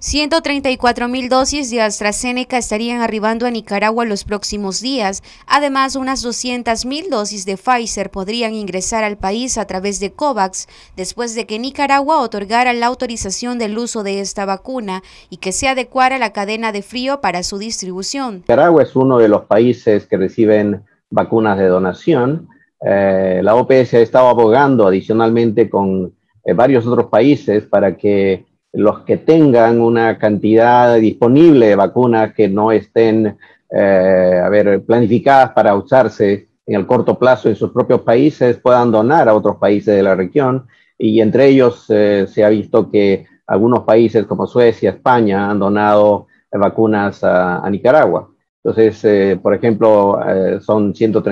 134.000 dosis de AstraZeneca estarían arribando a Nicaragua los próximos días. Además, unas 200.000 dosis de Pfizer podrían ingresar al país a través de COVAX, después de que Nicaragua otorgara la autorización del uso de esta vacuna y que se adecuara la cadena de frío para su distribución. Nicaragua es uno de los países que reciben vacunas de donación. La OPS ha estado abogando adicionalmente con varios otros países para que los que tengan una cantidad disponible de vacunas que no estén planificadas para usarse en el corto plazo en sus propios países puedan donar a otros países de la región, y entre ellos se ha visto que algunos países como Suecia, España han donado vacunas a Nicaragua. Entonces, por ejemplo, son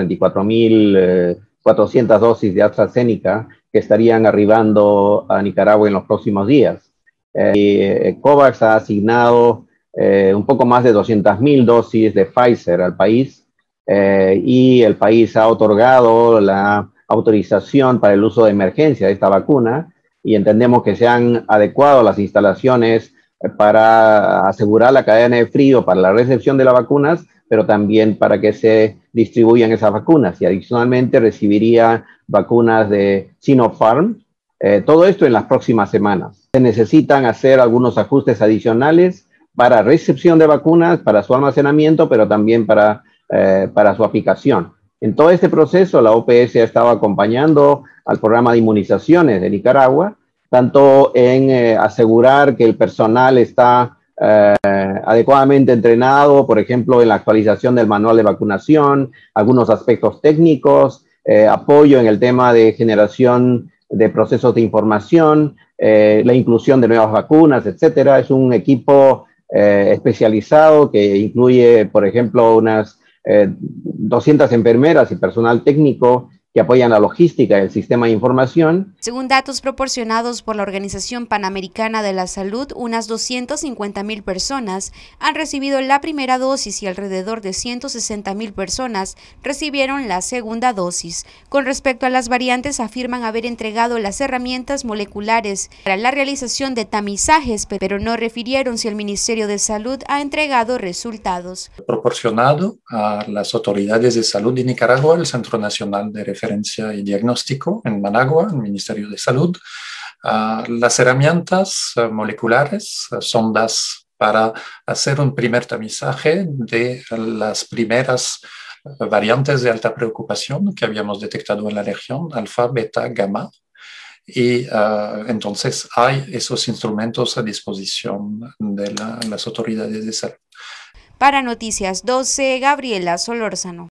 134.400 dosis de AstraZeneca que estarían arribando a Nicaragua en los próximos días. COVAX ha asignado un poco más de 200.000 dosis de Pfizer al país, y el país ha otorgado la autorización para el uso de emergencia de esta vacuna, y entendemos que se han adecuado las instalaciones para asegurar la cadena de frío para la recepción de las vacunas, pero también para que se distribuyan esas vacunas, y adicionalmente recibiría vacunas de Sinopharm. Todo esto en las próximas semanas. Se necesitan hacer algunos ajustes adicionales para recepción de vacunas, para su almacenamiento, pero también para su aplicación. En todo este proceso, la OPS ha estado acompañando al programa de inmunizaciones de Nicaragua, tanto en asegurar que el personal está adecuadamente entrenado, por ejemplo, en la actualización del manual de vacunación, algunos aspectos técnicos, apoyo en el tema de generación de procesos de información, la inclusión de nuevas vacunas, etcétera. Es un equipo especializado que incluye, por ejemplo, unas 200 enfermeras y personal técnico que apoyan la logística del sistema de información. Según datos proporcionados por la Organización Panamericana de la Salud, unas 250.000 personas han recibido la primera dosis y alrededor de 160.000 personas recibieron la segunda dosis. Con respecto a las variantes, afirman haber entregado las herramientas moleculares para la realización de tamizajes, pero no refirieron si el Ministerio de Salud ha entregado resultados. Proporcionado a las autoridades de salud de Nicaragua, el Centro Nacional de Referencia y Diagnóstico en Managua, el Ministerio de Salud, las herramientas moleculares, sondas para hacer un primer tamizaje de las primeras variantes de alta preocupación que habíamos detectado en la región, alfa, beta, gamma, y entonces hay esos instrumentos a disposición de las autoridades de salud. Para Noticias 12, Gabriela Solórzano.